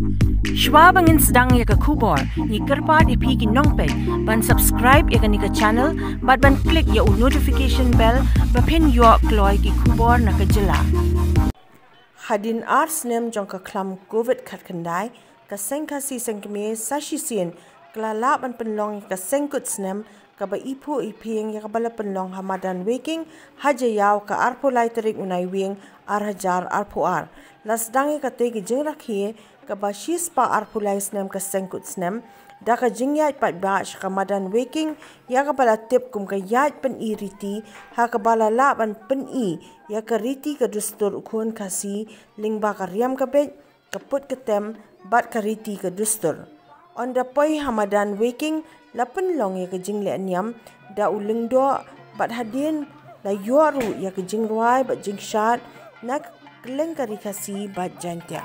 Schwabangin sedang ya ke kubor, ni kerpat ipi ki nongpet, ban subscribe ya ke ni ke channel, ban klik ya notification bell, bapin yo kloy ki kubor na ke jela. Hadin ars nem jong ke klam COVID kat kendai, ke sengkasi sengkeme sashisin, kelala ban penlong ke sengkut snem, ke ba ipu iping ya ke bala penlong hamadan waking, hajayaw ke arpo lai terik unai wing, arhajar arpo ar. Las dangi kate ki jing rakhiye, ke ba shis pa arpo lai snem ke sengkut snem, da ka jing yait pat ba shka madan waking, ya ke bala tip kum ke yait pen i riti, ha ke bala la ban pen i, ya ke riti ke dustur ukun kasi, ling ba ka riam ke bet, ke put ke tem, bat ke riti ke dustur. On da poi hamadan waking, la pen long ya ke jing le anyam, da uling do, bat hadin, la yoru ya ke jing ruai, bat jing shat, nak keleng kari kasi bat jantia.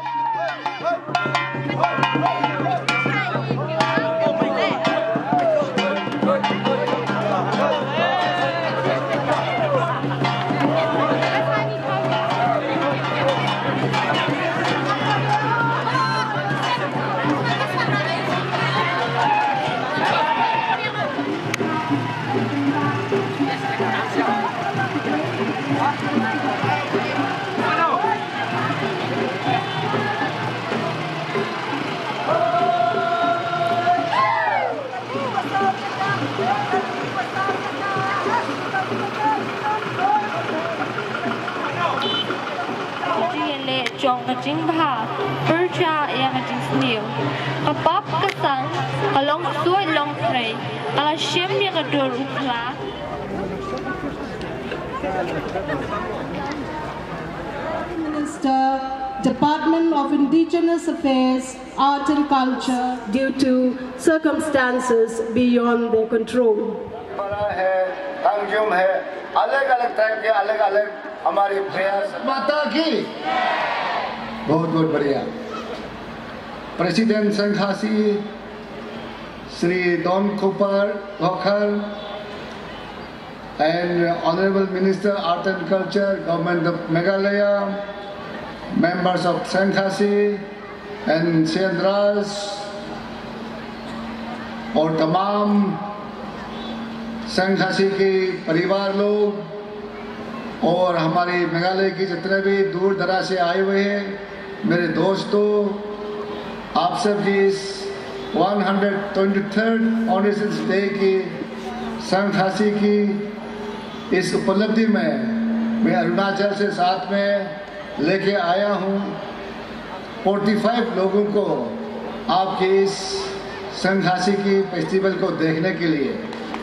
Jong ka jing ba, percha yang ka jing sniu, kapap ka sang, kalong suai long tray, kala shem yang ka dur ukla. Minister, Department of Indigenous Affairs, Art and Culture, due to circumstances beyond their control. अलग-अलग type के अलग-अलग हमारे प्रयास माता की बहुत बढ़िया president संघासी Shri Don Cooper Walker and Honorable Minister Art and Culture, Government of Meghalaya, members of Sankhasi and Sendras और तमाम संघासी के परिवार लोग और हमारे मेघालय के जितने भी दूर दराज से आए हुए हैं मेरे दोस्तों, आप सब जी इस 123rd ऑर्डिनेंस डे की संघासी की इस उपलब्धि में मैं अरुणाचल से साथ में लेके आया हूँ 45 लोगों को आपके इस संघासी की फेस्टिवल को देखने के लिए।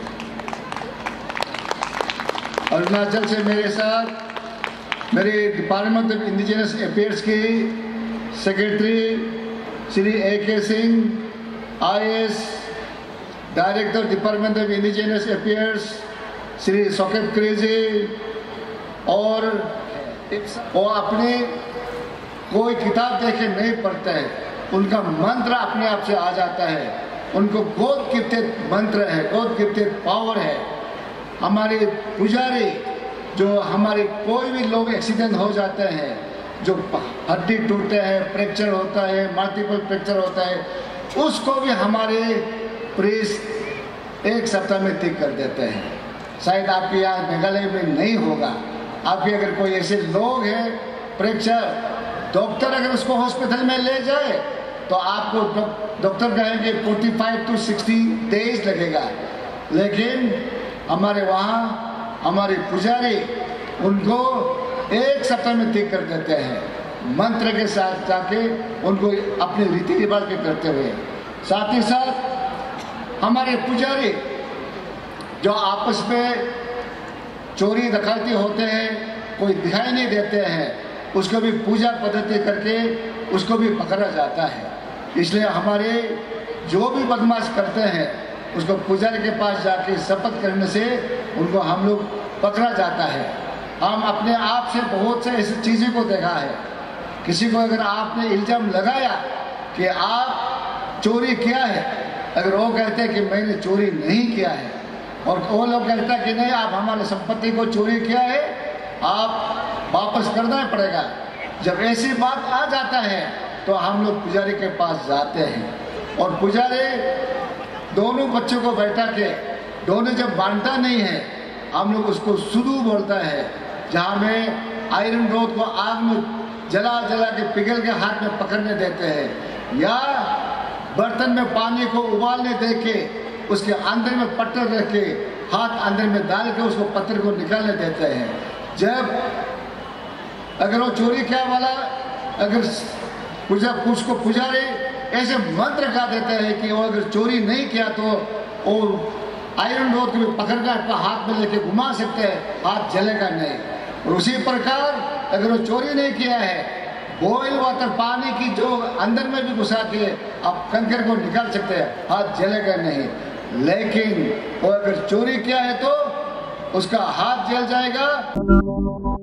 अरुणाचल से मेरे साथ मेरे डिपार्टमेंट ऑफ इंडिजिनस अफेयर्स की secretary Shri A.K. Singh, IAS director department of indigenous affairs Shri सोकेब क्रेजी, और वो अपने कोई किताब देख के नहीं पढ़ते हैं, उनका मंत्र अपने आप से आ जाता है, उनको गॉड गिफ्टेड मंत्र है, गॉड गिफ्टेड पावर है। हमारे पुजारी जो हमारे कोई भी लोग एक्सीडेंट हो जाते हैं, जो हड्डी टूटते हैं, फ्रैक्चर होता है, मल्टीपल फ्रैक्चर होता है, उसको भी हमारे प्रीस्ट एक सप्ताह में ठीक कर देते हैं। शायद आपके यहाँ मेघालय में नहीं होगा, आपके अगर कोई ऐसे लोग हैं फ्रैक्चर, डॉक्टर अगर उसको हॉस्पिटल में ले जाए तो आपको डॉक्टर कहेंगे 45 to 60 days लगेगा, लेकिन हमारे वहाँ हमारे पुजारी उनको एक सप्ताह में ठीक कर देते हैं, मंत्र के साथ जाके उनको अपने रीति रिवाज के करते हुए। साथ ही साथ हमारे पुजारी जो आपस में चोरी डकैती होते हैं, कोई दिखाई नहीं देते हैं, उसको भी पूजा पद्धति करके उसको भी पकड़ा जाता है। इसलिए हमारे जो भी बदमाश करते हैं उसको पुजारी के पास जाके शपथ करने से उनको हम लोग पकड़ा जाता है। हम अपने आप से बहुत से ऐसी चीज़ों को देखा है, किसी को अगर आपने इल्ज़ाम लगाया कि आप चोरी किया है, अगर वो कहते हैं कि मैंने चोरी नहीं किया है, और वो लोग कहते हैं कि नहीं आप हमारे संपत्ति को चोरी किया है, आप वापस करना पड़ेगा। जब ऐसी बात आ जाता है तो हम लोग पुजारी के पास जाते हैं और पुजारी दोनों बच्चों को बैठा के दोनों जब बांटता नहीं है, हम लोग उसको सुदू बोलता है, जहाँ में आयरन रोड को आग में जला के पिघल के हाथ में पकड़ने देते हैं, या बर्तन में पानी को उबालने दे के उसके अंदर में पत्थर रख के हाथ अंदर में डाल के उसको पत्थर को निकालने देते हैं। जब अगर वो चोरी क्या वाला अगर उसको पुजारी ऐसे मंत्र गा देते हैं कि वो अगर चोरी नहीं किया तो और आयरन रोड को पकड़कर हाथ में लेके घुमा सकते हैं, हाथ जलेगा नहीं। और उसी प्रकार अगर वो चोरी नहीं किया है, बॉइल वाटर पानी की जो अंदर में भी घुसा के आप कंकर को निकाल सकते हैं, हाथ जलेगा नहीं। लेकिन वो अगर चोरी किया है तो उसका हाथ जल जाएगा।